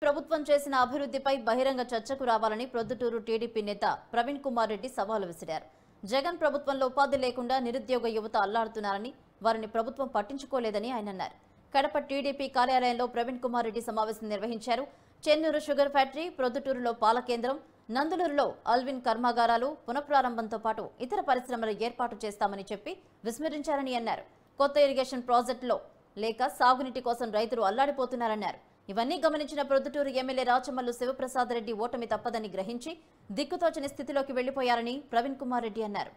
ప్రభుత్వం చేసిన అభివృద్ధిపై బహిరంగ చర్చకు రావాలని ప్రొద్దుటూరు టీడీపీ నేత ప్రవీణ్ కుమార్ రెడ్డి సవాలు విసిరారు. జగన్ ప్రభుత్వంలో ఉపాధి లేకుండా నిరుద్యోగ యువత అల్లాడుతున్నారని, వారిని ప్రభుత్వం పట్టించుకోలేదని ఆయన అన్నారు. కడప టీడీపీ కార్యాలయంలో ప్రవీణ్ కుమార్ రెడ్డి సమావేశం నిర్వహించారు. చెన్నూరు షుగర్ ఫ్యాక్టరీ, ప్రొద్దుటూరులో పాల కేంద్రం, నందులూరులో అల్విన్ కర్మాగారాలు పునఃప్రారంభంతో పాటు ఇతర పరిశ్రమలు ఏర్పాటు చేస్తామని చెప్పి విస్మరించారని అన్నారు. కొత్త ఇరిగేషన్ ప్రాజెక్టులో లేక సాగునీటి కోసం రైతులు అల్లాడిపోతున్నారన్నారు. ఇవన్నీ గమనించిన ప్రొద్దుటూరు ఎమ్మెల్యే రాచమల్లు శివప్రసాద్ రెడ్డి ఓటమి తప్పదని గ్రహించి దిక్కుతోచని స్థితిలోకి వెళ్లిపోయారని ప్రవీణ్ కుమార్ రెడ్డి అన్నారు.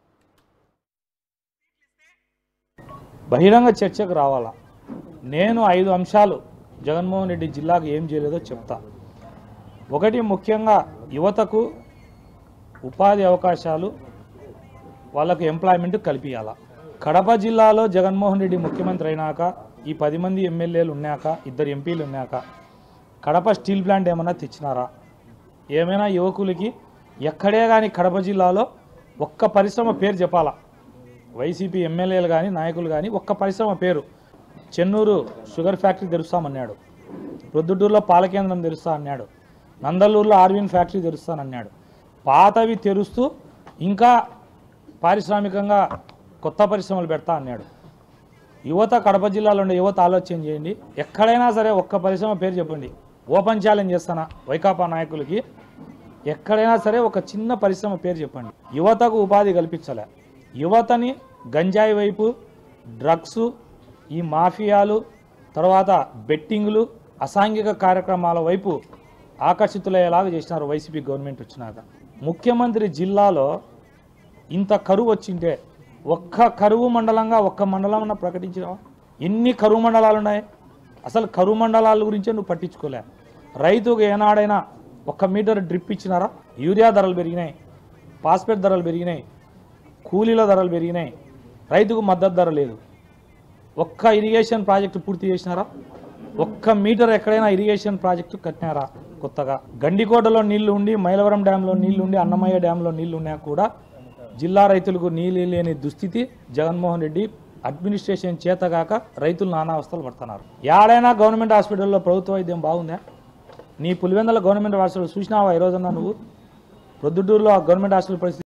బహిరంగ చర్చకు రావాలా. నేను 5 అంశాలు జగన్మోహన్ రెడ్డి జిల్లాకు ఏం చేయలేదో చెప్తా. ఒకటి, ముఖ్యంగా యువతకు ఉపాధి అవకాశాలు, వాళ్ళకు ఎంప్లాయ్మెంట్ కల్పించాలా. కడప జిల్లాలో జగన్మోహన్ రెడ్డి ముఖ్యమంత్రి అయినాక, ఈ 10 మంది ఎమ్మెల్యేలు ఉన్నాక, 2 ఎంపీలు ఉన్నాక కడప స్టీల్ ప్లాంట్ ఏమైనా తెచ్చినారా? ఏమైనా యువకులకి ఎక్కడే కానీ కడప జిల్లాలో ఒక్క పరిశ్రమ పేరు చెప్పాలా. వైసీపీ ఎమ్మెల్యేలు కానీ నాయకులు కానీ ఒక్క పరిశ్రమ పేరు. చెన్నూరు షుగర్ ఫ్యాక్టరీ తెరుస్తామన్నాడు, ప్రొద్దుటూరులో పాల కేంద్రం తెరుస్తా అన్నాడు, నందలూరులో ఆర్విన్ ఫ్యాక్టరీ తెరుస్తానన్నాడు. పాతవి తెరుస్తూ ఇంకా పారిశ్రామికంగా కొత్త పరిశ్రమలు పెడతా అన్నాడు. యువత, కడప జిల్లాలో ఉండే యువత ఆలోచన చేయండి. ఎక్కడైనా సరే ఒక్క పరిశ్రమ పేరు చెప్పండి. ఓపెన్ ఛాలెంజ్ చేస్తానా వైకాపా నాయకులకి, ఎక్కడైనా సరే ఒక చిన్న పరిశ్రమ పేరు చెప్పండి. యువతకు ఉపాధి కల్పించలే. యువతని గంజాయి వైపు, డ్రగ్స్, ఈ మాఫియాలు, తర్వాత బెట్టింగ్లు, అసాంఘిక కార్యక్రమాల వైపు ఆకర్షితులయ్యేలాగా చేసినారు వైసీపీ గవర్నమెంట్ వచ్చినాక. ముఖ్యమంత్రి జిల్లాలో ఇంత కరువు వచ్చింటే ఒక్క కరువు మండలంగా ఒక్క మండలం ప్రకటించినావా? ఎన్ని కరువు మండలాలు ఉన్నాయి? అసలు కరువు మండలాల గురించే నువ్వు పట్టించుకోలే. రైతుకు ఏనాడైనా 1 మీటర్ డ్రిప్ ఇచ్చినారా? యూరియా ధరలు పెరిగినాయి, ఫాస్ఫేట్ ధరలు పెరిగినాయి, కూలీల ధరలు పెరిగినాయి, రైతుకు మద్దతు ధర లేదు. ఒక్క ఇరిగేషన్ ప్రాజెక్టు పూర్తి చేసినారా? 1 మీటర్ ఎక్కడైనా ఇరిగేషన్ ప్రాజెక్టు కట్టినారా? కొత్తగా గండికోటలో నీళ్లు ఉండి, మైలవరం డ్యాంలో నీళ్లు ఉండి, అన్నమయ్య డ్యాంలో నీళ్లు ఉన్నా కూడా జిల్లా రైతులకు నీళ్ళు లేని దుస్థితి. జగన్మోహన్ రెడ్డి అడ్మినిస్ట్రేషన్ చేతగాక రైతులు నానా అవస్థలు పడుతున్నారు. ఏడైనా గవర్నమెంట్ హాస్పిటల్లో ప్రభుత్వ వైద్యం బాగుందా? నీ పులివెందుల గవర్నమెంట్ హాస్పిటల్ చూసినావా ఈ రోజన్నా నువ్వు? ప్రొద్దుటూరులో ఆ గవర్నమెంట్ హాస్పిటల్ పరిస్థితి